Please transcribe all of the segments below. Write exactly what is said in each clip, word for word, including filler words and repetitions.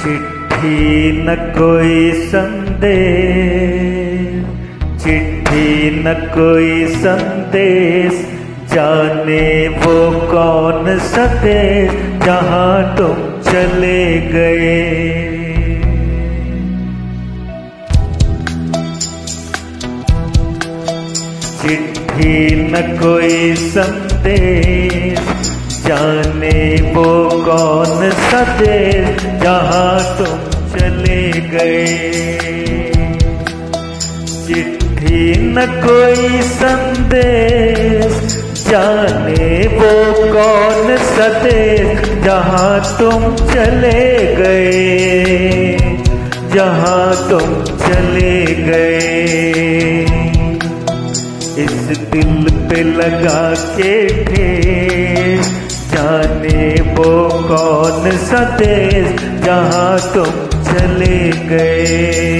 चिट्ठी न कोई संदेश, चिट्ठी न कोई संदेश, जाने वो कौन सा देश जहाँ तुम चले गए। चिट्ठी न कोई संदेश, जाने वो कौन सा देश जहाँ तुम चले गए। चिट्ठी न कोई संदेश, जाने वो कौन सा देश जहाँ तुम चले गए, जहाँ तुम चले गए। इस दिल पे लगा के ठेस, जाने वो कौन सा देश जहाँ तुम चले गए।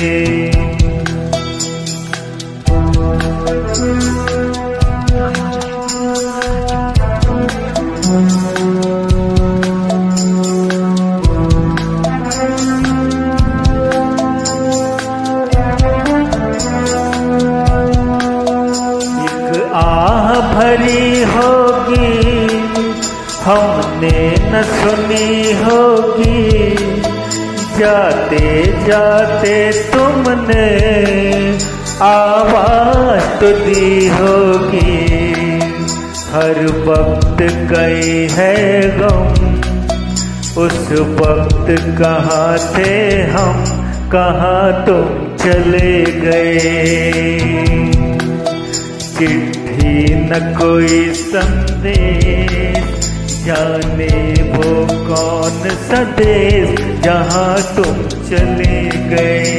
आह भरी होगी हमने न सुनी होगी, जाते जाते तुमने आवाज तो दी होगी। हर वक्त गई है गम, उस वक्त कहाँ थे हम, कहाँ तुम चले गए। चिट्ठी न कोई संदेश, जाने वो कौन सा देश जहाँ तुम चले गए,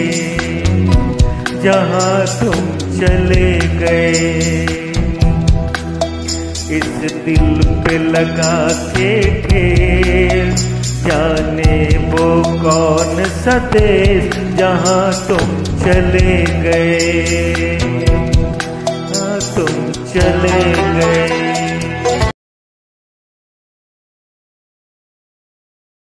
जहाँ तुम चले गए। इस दिल पे लगा के ठेस, जाने वो कौन सा देश जहाँ तुम चले गए, तुम चले गए।